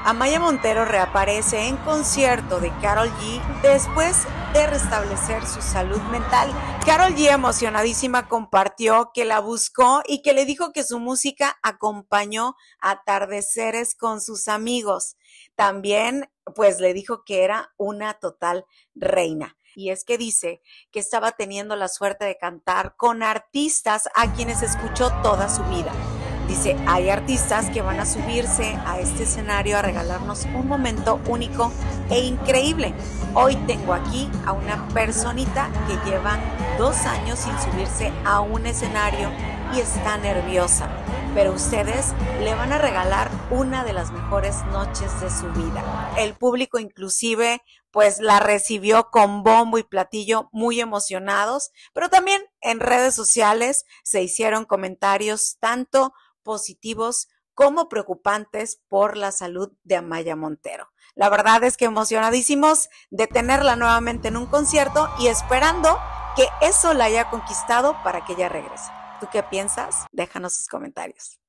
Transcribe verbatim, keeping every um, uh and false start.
Amaya Montero reaparece en concierto de Karol G después de restablecer su salud mental. Karol G, emocionadísima, compartió que la buscó y que le dijo que su música acompañó atardeceres con sus amigos. También, pues, le dijo que era una total reina. Y es que dice que estaba teniendo la suerte de cantar con artistas a quienes escuchó toda su vida. Dice, hay artistas que van a subirse a este escenario a regalarnos un momento único e increíble. Hoy tengo aquí a una personita que lleva dos años sin subirse a un escenario y está nerviosa, pero ustedes le van a regalar una de las mejores noches de su vida. El público inclusive pues la recibió con bombo y platillo, muy emocionados, pero también en redes sociales se hicieron comentarios tanto positivos como preocupantes por la salud de Amaya Montero. La verdad es que emocionadísimos de tenerla nuevamente en un concierto y esperando que eso la haya conquistado para que ella regrese. ¿Tú qué piensas? Déjanos sus comentarios.